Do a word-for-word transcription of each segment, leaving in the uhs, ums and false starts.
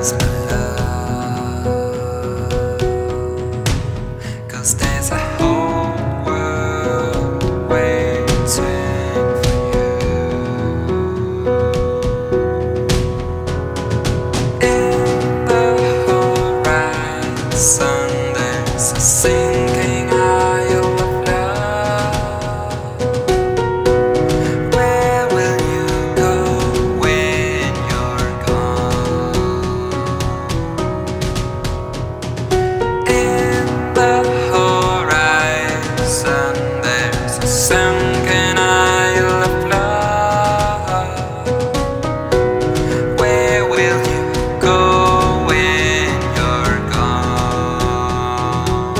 eyes, my love, 'cause there's a whole world waiting for you. In the horizon there's a sinking isle of love. Where will you go when you're gone? In the horizon there's a sunken isle of love. Where will you go when you're gone?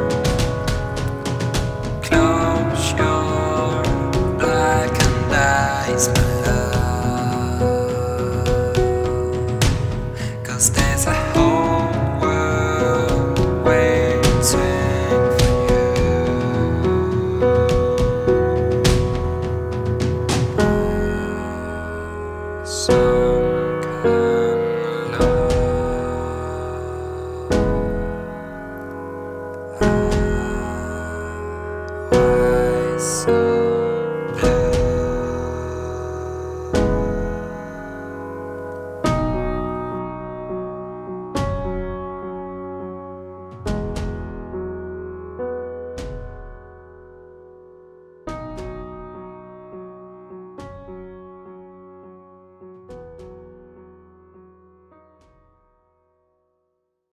Close your blackened eyes, my love, 'cause there's a whole world waiting for you. So